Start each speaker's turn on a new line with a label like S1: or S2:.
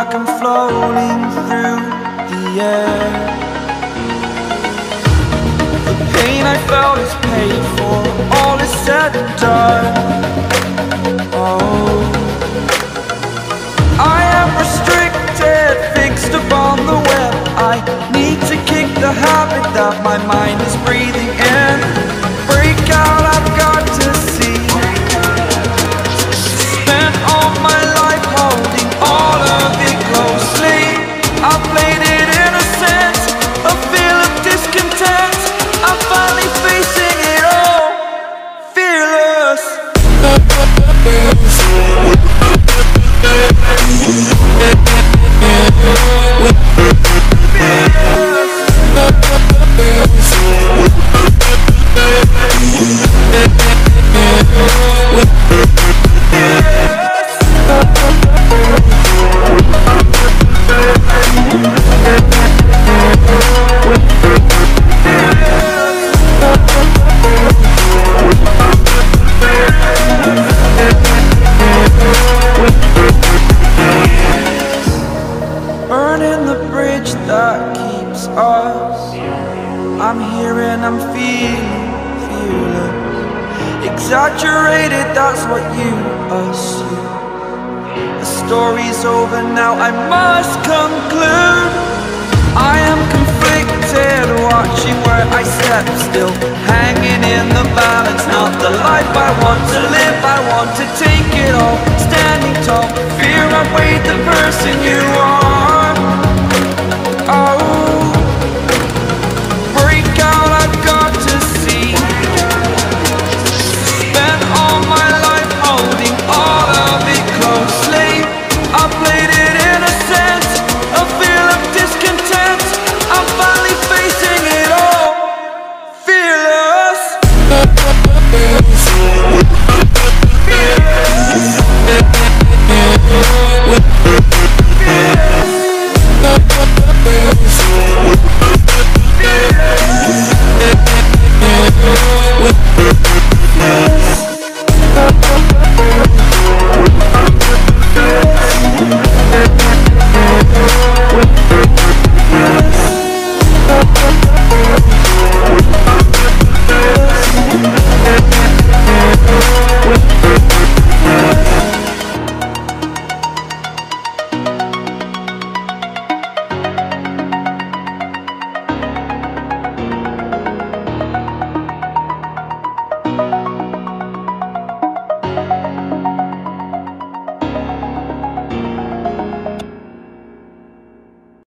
S1: like I'm floating through the air. The pain I felt is paid for, all is said and done. Oh, I am restricted, fixed upon the web. I need to kick the habit that my mind is breathing in. Break out, I've got to see. Spent all my life holding all of it closely. I played it innocent, a feel of discontent. I'm finally facing it all, fearless. Burning the bridge that keeps us. I'm here and I'm feeling fearless. Exaggerated, that's what you assume. The story's over now, I must conclude. I am conflicted, watching where I step still, hanging in the balance. Not the life I want to live, I want to take it all. Standing tall, fear I weighed the person you are.